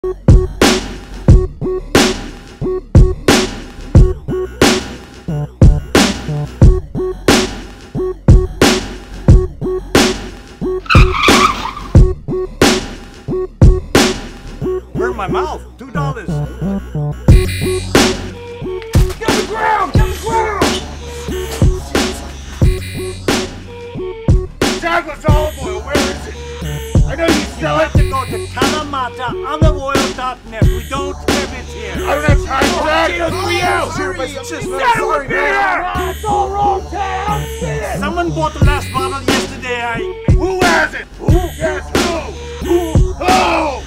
Burn my mouth. $2. Get on the ground! Get on the ground! Tsaglis olive oil, where is it? I know you sell it. To go to kalamataontheroyal.net. We don't have it here. I don't have time for that. Sorry, It's all wrong, Ted. I don't see it. Someone bought the last bottle yesterday. Who has it? Who? Yes, who? Who? Oh!